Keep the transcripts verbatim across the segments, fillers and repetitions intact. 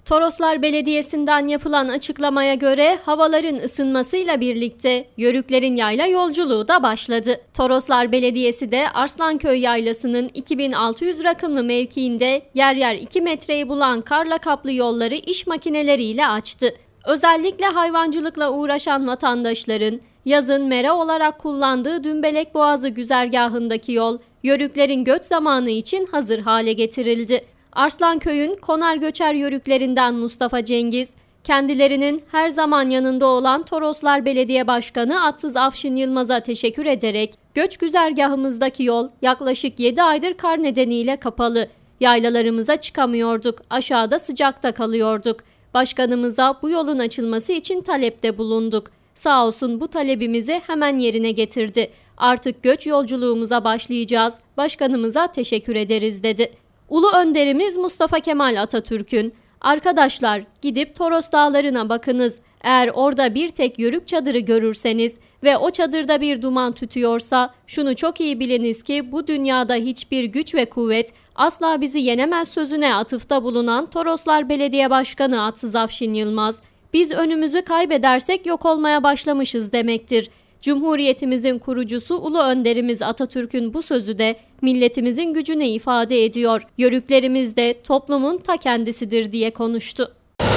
Toroslar Belediyesi'nden yapılan açıklamaya göre havaların ısınmasıyla birlikte Yörüklerin yayla yolculuğu da başladı. Toroslar Belediyesi de Arslanköy Yaylası'nın iki bin altı yüz rakımlı mevkiinde yer yer iki metreyi bulan karla kaplı yolları iş makineleriyle açtı. Özellikle hayvancılıkla uğraşan vatandaşların yazın mera olarak kullandığı Dümbelek Boğazı güzergahındaki yol Yörüklerin göç zamanı için hazır hale getirildi. Arslanköy'ün Konar Göçer Yörüklerinden Mustafa Cengiz, kendilerinin her zaman yanında olan Toroslar Belediye Başkanı Atsız Afşin Yılmaz'a teşekkür ederek, göç güzergahımızdaki yol yaklaşık yedi aydır kar nedeniyle kapalı. Yaylalarımıza çıkamıyorduk, aşağıda sıcakta kalıyorduk. Başkanımıza bu yolun açılması için talepte bulunduk. Sağ olsun bu talebimizi hemen yerine getirdi. Artık göç yolculuğumuza başlayacağız. Başkanımıza teşekkür ederiz dedi. Ulu önderimiz Mustafa Kemal Atatürk'ün, "Arkadaşlar gidip Toros Dağları'na bakınız. Eğer orada bir tek yörük çadırı görürseniz ve o çadırda bir duman tütüyorsa şunu çok iyi biliniz ki bu dünyada hiçbir güç ve kuvvet asla bizi yenemez" sözüne atıfta bulunan Toroslar Belediye Başkanı Atsız Afşin Yılmaz, "Biz önümüzü kaybedersek yok olmaya başlamışız demektir." Cumhuriyetimizin kurucusu Ulu Önderimiz Atatürk'ün bu sözü de milletimizin gücünü ifade ediyor. Yörüklerimiz de toplumun ta kendisidir diye konuştu.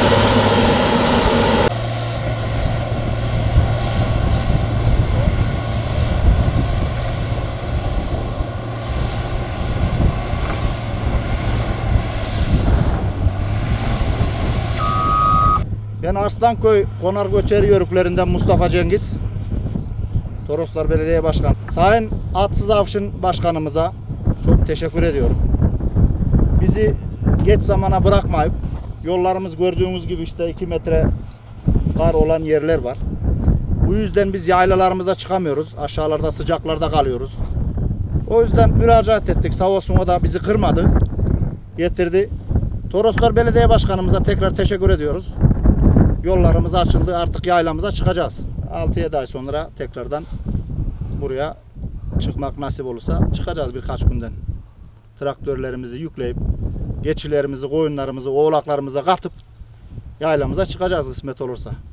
Ben Arslanköy Konar Göçer Yörüklerinden Mustafa Cengiz, Toroslar Belediye Başkanı. Sayın Atsız Afşin Başkanımıza çok teşekkür ediyorum. Bizi geç zamana bırakmayıp, yollarımız gördüğünüz gibi işte iki metre kar olan yerler var. Bu yüzden biz yaylalarımıza çıkamıyoruz. Aşağılarda sıcaklarda kalıyoruz. O yüzden müracaat ettik. Sağ olsun o da bizi kırmadı. Getirdi. Toroslar Belediye Başkanımıza tekrar teşekkür ediyoruz. Yollarımız açıldı. Artık yaylamıza çıkacağız. altı yedi ay sonra tekrardan buraya çıkmak nasip olursa çıkacağız birkaç günden. Traktörlerimizi yükleyip geçilerimizi, koyunlarımızı, oğlaklarımıza katıp yaylamıza çıkacağız kısmet olursa.